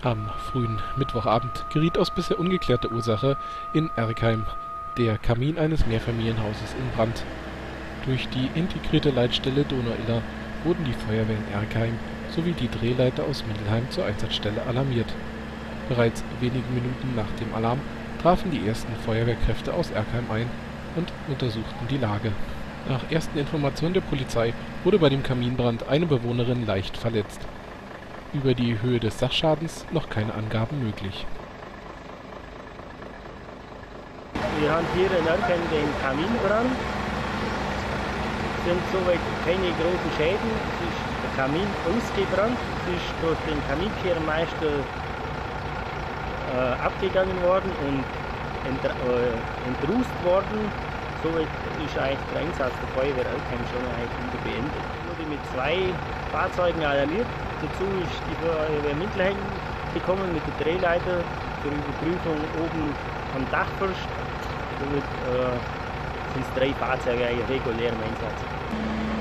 Am frühen Mittwochabend geriet aus bisher ungeklärter Ursache in Erkheim der Kamin eines Mehrfamilienhauses in Brand. Durch die integrierte Leitstelle Donau-Iller wurden die Feuerwehr in Erkheim sowie die Drehleiter aus Mindelheim zur Einsatzstelle alarmiert. Bereits wenige Minuten nach dem Alarm trafen die ersten Feuerwehrkräfte aus Erkheim ein und untersuchten die Lage. Nach ersten Informationen der Polizei wurde bei dem Kaminbrand eine Bewohnerin leicht verletzt. Über die Höhe des Sachschadens noch keine Angaben möglich. Wir haben hier in Erkheim den Kaminbrand. Es sind soweit keine großen Schäden. Es ist der Kamin ausgebrannt. Es ist durch den Kaminkehrmeister abgegangen worden und entrußt worden. Somit ist eigentlich der Einsatz der Feuerwehr Erkheim schon eigentlich wieder beendet. Wurde mit 2 Fahrzeugen alarmiert. Dazu ist die Feuerwehr Mindelheim gekommen mit der Drehleiter zur Überprüfung oben am Dachfirst. Somit sind es 3 Fahrzeuge regulär im Einsatz.